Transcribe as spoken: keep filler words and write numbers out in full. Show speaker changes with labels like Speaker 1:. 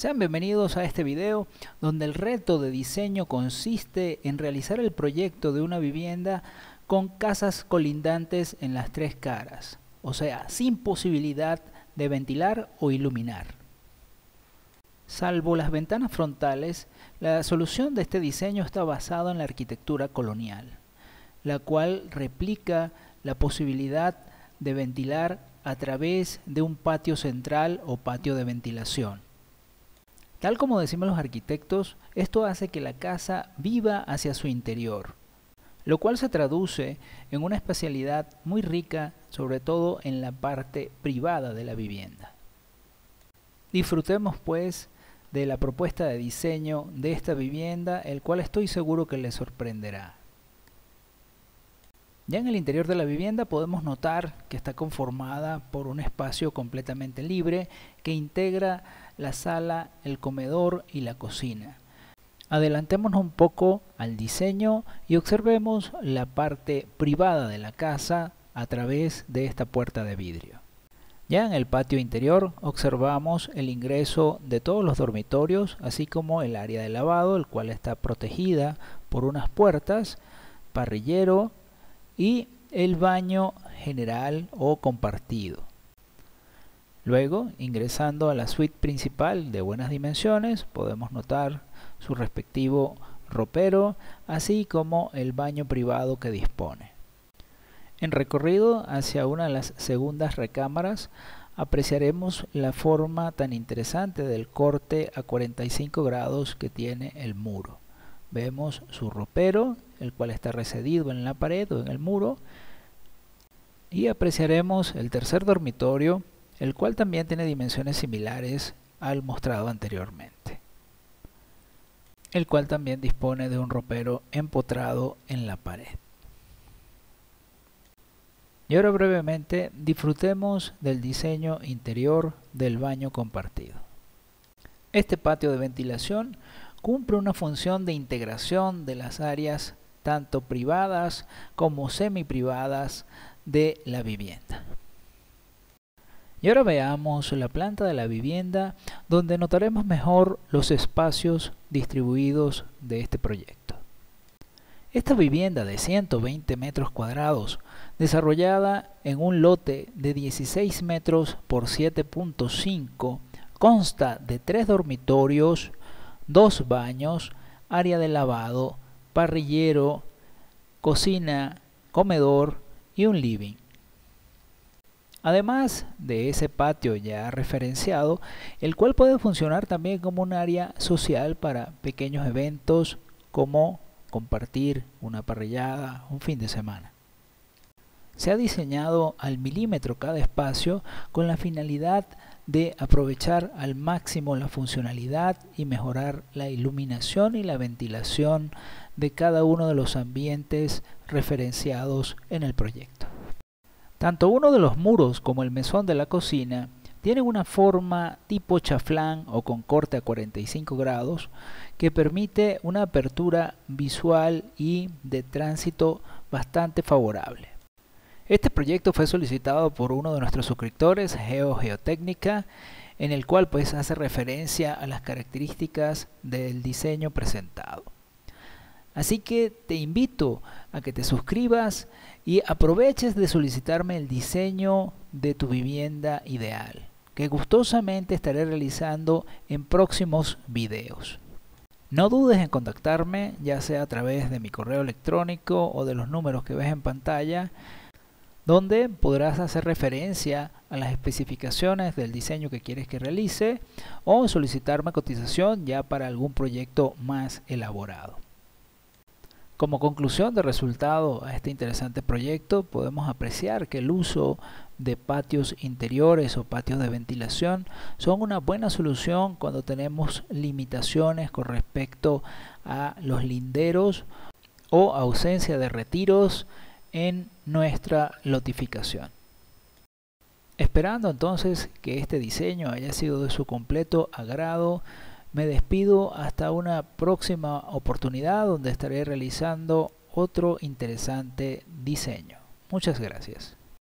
Speaker 1: Sean bienvenidos a este video donde el reto de diseño consiste en realizar el proyecto de una vivienda con casas colindantes en las tres caras, o sea, sin posibilidad de ventilar o iluminar. Salvo las ventanas frontales, la solución de este diseño está basada en la arquitectura colonial, la cual replica la posibilidad de ventilar a través de un patio central o patio de ventilación. Tal como decimos los arquitectos, esto hace que la casa viva hacia su interior, lo cual se traduce en una espacialidad muy rica, sobre todo en la parte privada de la vivienda. Disfrutemos pues de la propuesta de diseño de esta vivienda, el cual estoy seguro que les sorprenderá. Ya en el interior de la vivienda podemos notar que está conformada por un espacio completamente libre que integra la sala, el comedor y la cocina. Adelantémonos un poco al diseño y observemos la parte privada de la casa a través de esta puerta de vidrio. Ya en el patio interior observamos el ingreso de todos los dormitorios, así como el área de lavado, el cual está protegida por unas puertas, parrillero y el baño general o compartido. Luego, ingresando a la suite principal de buenas dimensiones, podemos notar su respectivo ropero, así como el baño privado que dispone. En recorrido hacia una de las segundas recámaras, apreciaremos la forma tan interesante del corte a cuarenta y cinco grados que tiene el muro. Vemos su ropero, el cual está recedido en la pared o en el muro, y apreciaremos el tercer dormitorio, el cual también tiene dimensiones similares al mostrado anteriormente, el cual también dispone de un ropero empotrado en la pared. Y ahora brevemente disfrutemos del diseño interior del baño compartido. Este patio de ventilación cumple una función de integración de las áreas tanto privadas como semi-privadas de la vivienda. Y ahora veamos la planta de la vivienda, donde notaremos mejor los espacios distribuidos de este proyecto. Esta vivienda de ciento veinte metros cuadrados, desarrollada en un lote de dieciséis metros por siete punto cinco, consta de tres dormitorios, dos baños, área de lavado, parrillero, cocina, comedor y un living. Además de ese patio ya referenciado, el cual puede funcionar también como un área social para pequeños eventos como compartir una parrillada un fin de semana. Se ha diseñado al milímetro cada espacio con la finalidad de aprovechar al máximo la funcionalidad y mejorar la iluminación y la ventilación de cada uno de los ambientes referenciados en el proyecto. Tanto uno de los muros como el mesón de la cocina tienen una forma tipo chaflán o con corte a cuarenta y cinco grados que permite una apertura visual y de tránsito bastante favorable. Este proyecto fue solicitado por uno de nuestros suscriptores, Geo Geotécnica, en el cual pues hace referencia a las características del diseño presentado. Así que te invito a que te suscribas y aproveches de solicitarme el diseño de tu vivienda ideal, que gustosamente estaré realizando en próximos videos. No dudes en contactarme, ya sea a través de mi correo electrónico o de los números que ves en pantalla, donde podrás hacer referencia a las especificaciones del diseño que quieres que realice o solicitarme cotización ya para algún proyecto más elaborado. Como conclusión de resultado a este interesante proyecto, podemos apreciar que el uso de patios interiores o patios de ventilación son una buena solución cuando tenemos limitaciones con respecto a los linderos o ausencia de retiros en nuestra lotificación. Esperando entonces que este diseño haya sido de su completo agrado, me despido hasta una próxima oportunidad donde estaré realizando otro interesante diseño. Muchas gracias.